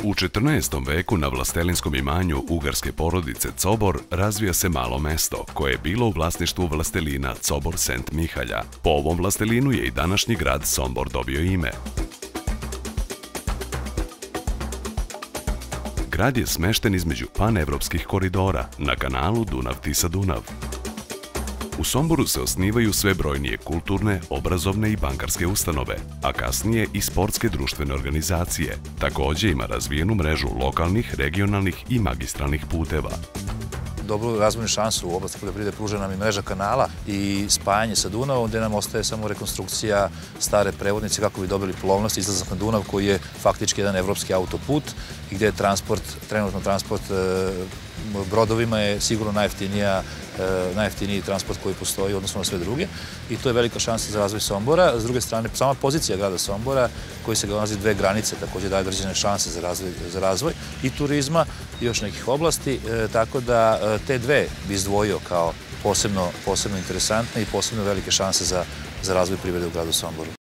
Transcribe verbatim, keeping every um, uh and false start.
U četrnaestom veku na vlastelinskom imanju ugarske porodice Cobor razvija se malo mesto koje je bilo u vlasništvu vlastelina Cobor Sent Mihalja. Po ovom vlastelinu je i današnji grad Sombor dobio ime. Grad je smešten između panevropskih koridora na kanalu Dunav-Tisa-Dunav. U Somboru se osnivaju sve brojnije kulturne, obrazovne i bankarske ustanove, a kasnije i sportske društvene organizacije. Također ima razvijenu mrežu lokalnih, regionalnih i magistralnih puteva. Dobru razvojnu šansu u oblasti poljoprivrede pruža nam i mreža kanala i spajanje sa Dunavom, gde nam ostaje samo rekonstrukcija stare prevodnice kako bi dobili plovnost i izlazak na Dunav, koji je faktički jedan evropski autoput i gde je transport, trenutno transport brodovima je sigurno najjeftinija, najjeftiniji transport koji postoji odnosno na sve druge i to je velika šansa za razvoj Sombora. S druge strane, sama pozicija grada Sombora, koji se nalazi dve granice, također daje određene šanse za razvoj, za razvoj i turizma i još nekih oblasti, tako da te dve bi izdvojio kao posebno, posebno interesantne i posebno velike šanse za, za razvoj privrede u gradu Somboru.